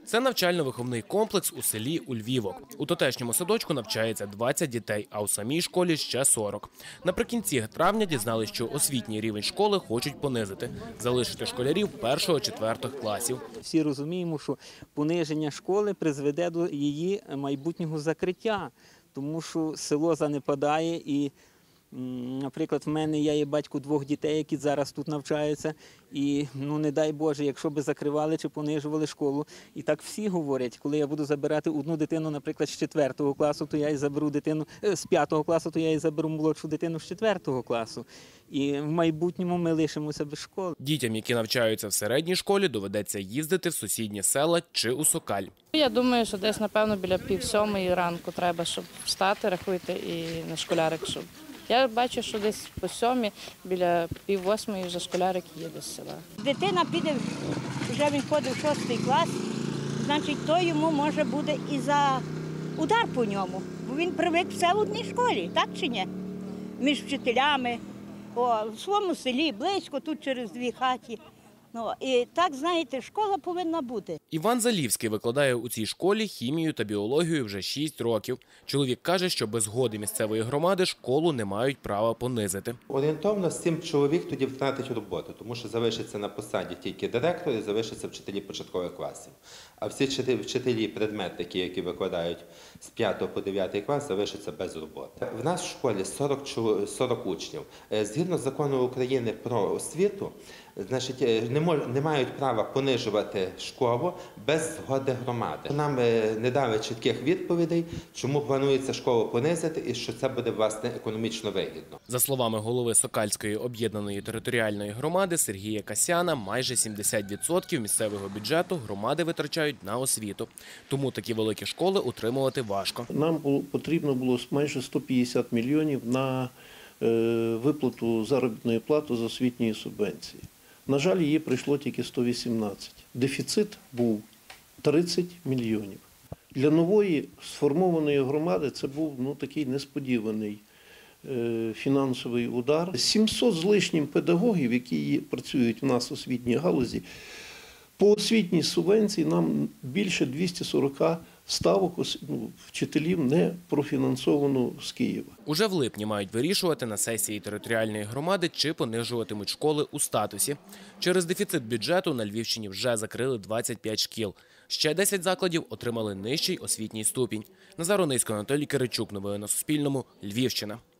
Це навчально-виховний комплекс у селі Ульвівок. У тутешньому садочку навчається 20 дітей, а у самій школі ще 40. Наприкінці травня дізналися, що освітній рівень школи хочуть понизити – залишити школярів 1-4 класів. Всі розуміємо, що пониження школи призведе до її майбутнього закриття, тому що село занепадає і, наприклад, в мене я є батько 2 дітей, які зараз тут навчаються, і, не дай Боже, якщо би закривали чи понижували школу, і так всі говорять, коли я буду забирати одну дитину, наприклад, з 4 класу, то я і заберу дитину, з 5 класу, то я і заберу молодшу дитину з 4 класу. І в майбутньому ми лишимося без школи. Дітям, які навчаються в середній школі, доведеться їздити в сусідні села чи у Сокаль. Я думаю, що десь, напевно, біля 6:30 ранку треба, щоб встати, рахуйте, і на школярик, щоб... Я бачу, що десь по 7, біля 7:30 вже школярик їде з села. Дитина піде, вже він ходить в 6 клас, значить, то йому може буде і за удар по ньому. Бо він привик все в одній школі, так чи ні? Між вчителями, в своєму селі, близько, тут через 2 хаті. І так, знаєте, школа повинна бути. Іван Залівський викладає у цій школі хімію та біологію вже 6 років. Чоловік каже, що без згоди місцевої громади школу не мають права понизити. Орієнтовно 7 чоловік тоді втратить роботу, тому що залишиться на посаді тільки директор і залишаться вчителі початкових класів. А всі вчителі, предметники, які викладають з 5 по 9 клас, залишаться без роботи. В нас в школі 40 учнів. Згідно закону України про освіту, значить, не мають права понижувати школу без згоди громади. Нам не дали чітких відповідей, чому планується школу понизити і що це буде, власне, економічно вигідно. За словами голови Сокальської об'єднаної територіальної громади Сергія Касяна, майже 70% місцевого бюджету громади витрачають на освіту. Тому такі великі школи утримувати важко. Нам потрібно було майже 150 мільйонів на виплату заробітної плати з освітньої субвенції. На жаль, її прийшло тільки 118. Дефіцит був 30 мільйонів. Для нової сформованої громади це був такий несподіваний фінансовий удар. 700 з лишнім педагогів, які працюють у нас в освітній галузі, по освітній субвенції нам більше 240 ставок вчителів не профінансовано з Києва. Уже в липні мають вирішувати на сесії територіальної громади, чи понижуватимуть школи у статусі. Через дефіцит бюджету на Львівщині вже закрили 25 шкіл. Ще 10 закладів отримали нижчий освітній ступінь. Назар Онисько, Анатолій Киричук. Новини на Суспільному. Львівщина.